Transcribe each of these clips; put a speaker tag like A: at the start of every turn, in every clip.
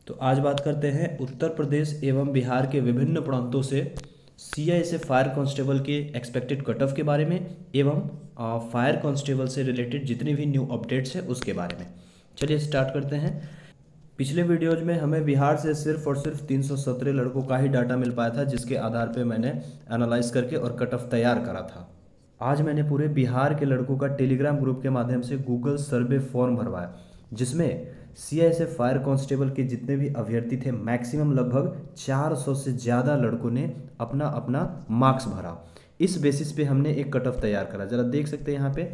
A: तो आज बात करते हैं उत्तर प्रदेश एवं बिहार के विभिन्न प्रांतों से सीआईएसएफ फायर कांस्टेबल के एक्सपेक्टेड कट ऑफ के बारे में एवं फायर कांस्टेबल से रिलेटेड जितनी भी न्यू अपडेट्स हैं उसके बारे में। चलिए स्टार्ट करते हैं। पिछले वीडियोज में हमें बिहार से सिर्फ और सिर्फ 317 लड़कों का ही डाटा मिल पाया था, जिसके आधार पे मैंने एनालाइज करके और कट ऑफ तैयार करा था। आज मैंने पूरे बिहार के लड़कों का टेलीग्राम ग्रुप के माध्यम से गूगल सर्वे फॉर्म भरवाया, जिसमें सीआईएसएफ फायर कांस्टेबल के जितने भी अभ्यर्थी थे मैक्सिमम लगभग 400 से ज़्यादा लड़कों ने अपना अपना मार्क्स भरा। इस बेसिस पे हमने एक कट ऑफ तैयार करा। ज़रा देख सकते हैं यहाँ पे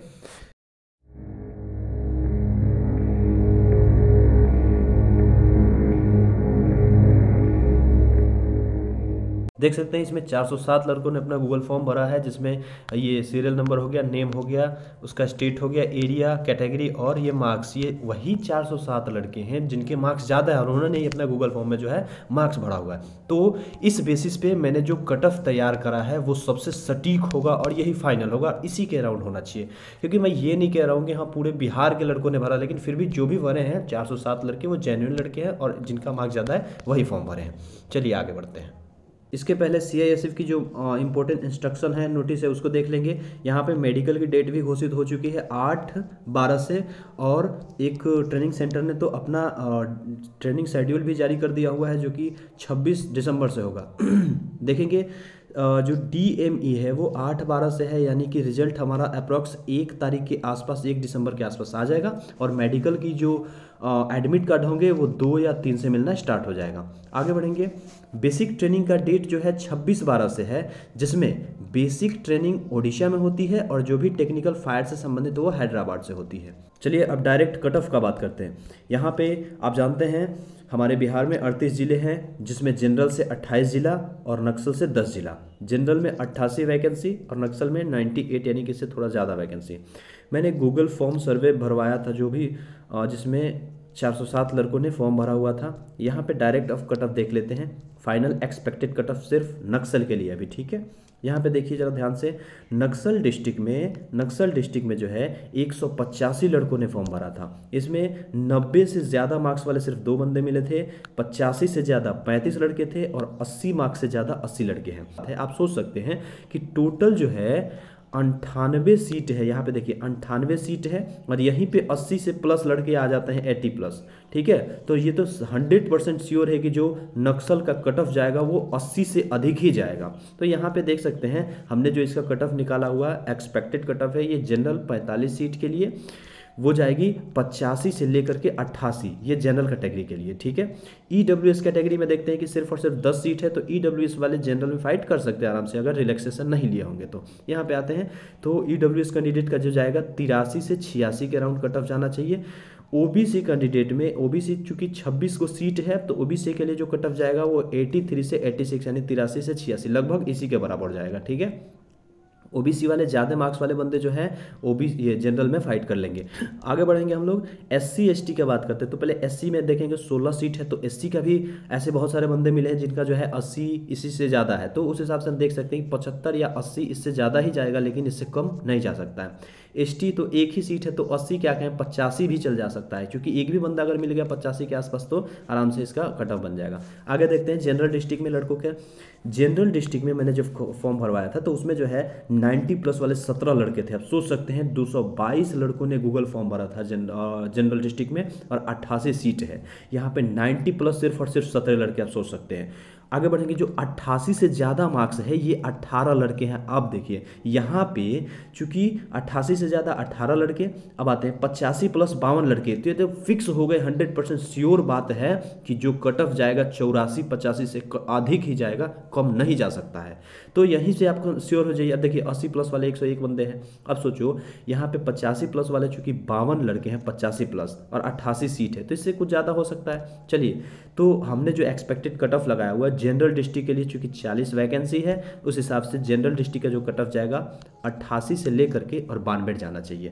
A: देख सकते हैं, इसमें 407 लड़कों ने अपना गूगल फॉर्म भरा है, जिसमें ये सीरियल नंबर हो गया, नेम हो गया, उसका स्टेट हो गया, एरिया, कैटेगरी और ये मार्क्स। ये वही 407 लड़के हैं जिनके मार्क्स ज़्यादा है और उन्होंने ही अपना गूगल फॉर्म में जो है मार्क्स भरा हुआ है। तो इस बेसिस पे मैंने जो कट ऑफ तैयार करा है वो सबसे सटीक होगा और यही फाइनल होगा, इसी के अराउंड होना चाहिए। क्योंकि मैं ये नहीं कह रहा हूँ कि हाँ पूरे बिहार के लड़कों ने भरा, लेकिन फिर भी जो भी भरे हैं 407 लड़के वो जेन्युइन लड़के हैं और जिनका मार्क्स ज़्यादा है वही फॉर्म भरे हैं। चलिए आगे बढ़ते हैं। इसके पहले सीआईएसएफ की जो इंपॉर्टेंट इंस्ट्रक्शन है, नोटिस है, उसको देख लेंगे। यहाँ पे मेडिकल की डेट भी घोषित हो चुकी है 8/12 से, और एक ट्रेनिंग सेंटर ने तो अपना ट्रेनिंग शेड्यूल भी जारी कर दिया हुआ है जो कि 26 दिसंबर से होगा। देखेंगे जो DME है वो 8/12 से है, यानी कि रिजल्ट हमारा अप्रॉक्स 1 तारीख के आसपास, 1 दिसंबर के आसपास आ जाएगा। और मेडिकल की जो एडमिट कार्ड होंगे वो 2 या 3 से मिलना स्टार्ट हो जाएगा। आगे बढ़ेंगे। बेसिक ट्रेनिंग का डेट जो है 26/12 से है, जिसमें बेसिक ट्रेनिंग ओडिशा में होती है और जो भी टेक्निकल फायर से संबंधित वो हैदराबाद से होती है। चलिए अब डायरेक्ट कट ऑफ का बात करते हैं। यहाँ पे आप जानते हैं हमारे बिहार में 38 जिले हैं, जिसमें जनरल से 28 जिला और नक्सल से 10 जिला। जनरल में 88 वैकेंसी और नक्सल में 98, यानी कि इससे थोड़ा ज़्यादा वैकेंसी। मैंने गूगल फॉर्म सर्वे भरवाया था जो भी जिसमें 407 लड़कों ने फॉर्म भरा हुआ था। यहाँ पे डायरेक्ट ऑफ कट ऑफ देख लेते हैं। फाइनल एक्सपेक्टेड कट ऑफ सिर्फ नक्सल के लिए अभी, ठीक है। यहाँ पे देखिए जरा ध्यान से, नक्सल डिस्ट्रिक्ट में जो है 185 लड़कों ने फॉर्म भरा था। इसमें 90 से ज़्यादा मार्क्स वाले सिर्फ 2 बंदे मिले थे, 85 से ज़्यादा 35 लड़के थे और 80 मार्क्स से ज़्यादा 80 लड़के हैं। आप सोच सकते हैं कि टोटल जो है 98 सीट है। यहाँ पे देखिए 98 सीट है और यहीं पे 80 से प्लस लड़के आ जाते हैं, 80+, ठीक है। तो ये तो 100% श्योर है कि जो नक्सल का कट ऑफ जाएगा वो 80 से अधिक ही जाएगा। तो यहाँ पे देख सकते हैं हमने जो इसका कट ऑफ निकाला हुआ एक्सपेक्टेड कट ऑफ है, ये जनरल 45 सीट के लिए वो जाएगी 85 से लेकर के 88, ये जनरल कैटेगरी के लिए, ठीक है। EWS कैटेगरी में देखते हैं कि सिर्फ और सिर्फ 10 सीट है, तो EWS वाले जनरल में फाइट कर सकते हैं आराम से, अगर रिलैक्सेशन नहीं लिए होंगे तो। यहाँ पे आते हैं तो EWS कैंडिडेट का जो जाएगा 83 से 86 के अराउंड कट ऑफ जाना चाहिए। OBC कैंडिडेट में, OBC चूंकि 26 को सीट है तो OBC के लिए जो कट ऑफ जाएगा वो 83 से 86, यानी 83 से 86 लगभग इसी के बराबर जाएगा, ठीक है। OBC वाले ज़्यादा मार्क्स वाले बंदे जो हैं OBC ये जनरल में फाइट कर लेंगे। आगे बढ़ेंगे हम लोग। SC ST की बात करते हैं तो पहले SC में देखेंगे 16 सीट है, तो SC का भी ऐसे बहुत सारे बंदे मिले हैं जिनका जो है 80 इसी से ज़्यादा है, तो उस हिसाब से हम देख सकते हैं कि 75 या 80 इससे ज़्यादा ही जाएगा, लेकिन इससे कम नहीं जा सकता है। ST तो एक ही सीट है, तो 80 क्या कहें 85 भी चल जा सकता है, क्योंकि एक भी बंदा अगर मिल गया 85 के आसपास तो आराम से इसका कट ऑफ बन जाएगा। आगे देखते हैं जनरल डिस्ट्रिक्ट में लड़कों के। जनरल डिस्ट्रिक्ट में मैंने जब फॉर्म भरवाया था तो उसमें जो है 90+ वाले 17 लड़के थे। आप सोच सकते हैं 222 लड़कों ने गूगल फॉर्म भरा था जनरल डिस्ट्रिक्ट में और 88 सीट है। यहाँ पे 90+ सिर्फ और सिर्फ 17 लड़के, आप सोच सकते हैं। आगे बढ़ेंगे। जो 88 से ज़्यादा मार्क्स है ये 18 लड़के हैं। आप देखिए यहाँ पे चूंकि 88 से ज़्यादा 18 लड़के, अब आते हैं 85 + 52 लड़के, तो ये तो फिक्स हो गए, 100% श्योर बात है कि जो कट ऑफ जाएगा 84-85 से अधिक ही जाएगा, कम नहीं जा सकता है। तो यहीं से आपको श्योर हो जाइए। अब देखिए 80+ वाले 101 बंदे हैं। अब सोचो यहाँ पे 85+ वाले चूंकि 52 लड़के हैं, 85+ और 88 सीट है, तो इससे कुछ ज़्यादा हो सकता है। चलिए, तो हमने जो एक्सपेक्टेड कट ऑफ लगाया हुआ है जनरल डिस्ट्रिक्ट के लिए, चूंकि 40 वैकेंसी है, उस हिसाब से जनरल डिस्ट्रिक्ट का जो कट ऑफ जाएगा 88 से लेकर के और 92 जाना चाहिए।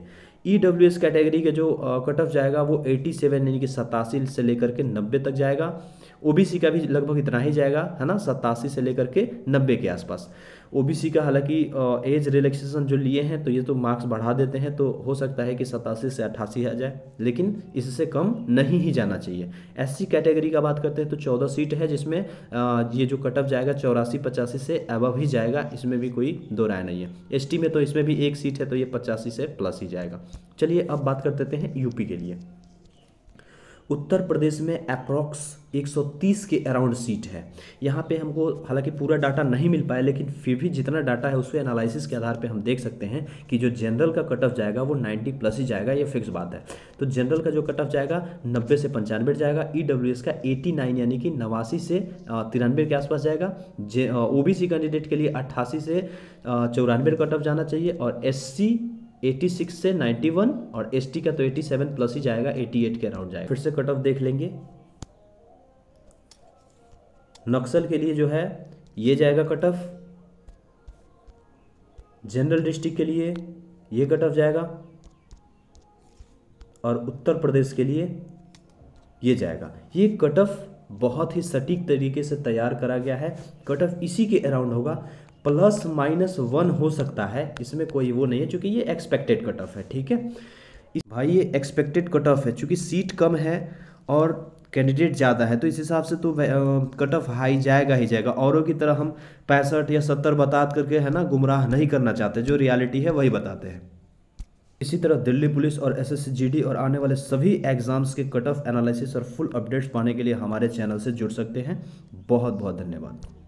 A: EWS कैटेगरी के जो कट ऑफ जाएगा वो 87 यानी कि 87 से लेकर के 90 तक जाएगा। OBC का भी लगभग इतना ही जाएगा, है ना, 87 से लेकर के 90 के आसपास। OBC का हालांकि एज रिलैक्सेशन जो लिए हैं तो ये तो मार्क्स बढ़ा देते हैं, तो हो सकता है कि 87 से 88 आ जाए, लेकिन इससे कम नहीं ही जाना चाहिए। SC कैटेगरी का बात करते हैं तो 14 सीट है, जिसमें ये जो कट ऑफ जाएगा 84-85 से अबव ही जाएगा, इसमें भी कोई दो राय नहीं है। ST में तो इसमें भी एक सीट है तो ये 85 से प्लस ही जाएगा। चलिए अब बात कर लेते हैं यूपी के लिए। उत्तर प्रदेश में अप्रॉक्स 130 के अराउंड सीट है। यहाँ पे हमको हालांकि पूरा डाटा नहीं मिल पाया, लेकिन फिर भी जितना डाटा है उसके एनालिसिस के आधार पे हम देख सकते हैं कि जो जनरल का कट ऑफ जाएगा वो 90 प्लस ही जाएगा, ये फिक्स बात है। तो जनरल का जो कट ऑफ जाएगा 90 से 95 जाएगा। EWS का 89 यानी कि 89 से 93 के आसपास जाएगा। OBC कैंडिडेट के लिए 88 से 94 कट ऑफ जाना चाहिए, और SC 86 से 91, और ST का तो 87 प्लस ही जाएगा, 88 के अराउंड जाएगा। फिर से कट ऑफ देख लेंगे। नक्सल के लिए जो है ये जाएगा कट ऑफ, जनरल डिस्ट्रिक्ट के लिए ये कट ऑफ जाएगा, और उत्तर प्रदेश के लिए ये जाएगा। ये कट ऑफ बहुत ही सटीक तरीके से तैयार करा गया है। कट ऑफ इसी के अराउंड होगा, ±1 हो सकता है, इसमें कोई वो नहीं है, क्योंकि ये एक्सपेक्टेड कट ऑफ है। ठीक है भाई, ये एक्सपेक्टेड कट ऑफ है, क्योंकि सीट कम है और कैंडिडेट ज़्यादा है, तो इस हिसाब से तो कट ऑफ हाई जाएगा ही जाएगा। औरों की तरह हम 65 या 70 बता करके, है ना, गुमराह नहीं करना चाहते, जो रियलिटी है वही बताते हैं। इसी तरह दिल्ली पुलिस और SSC GD और आने वाले सभी एग्जाम्स के कट ऑफ एनालिसिस और फुल अपडेट्स पाने के लिए हमारे चैनल से जुड़ सकते हैं। बहुत बहुत धन्यवाद।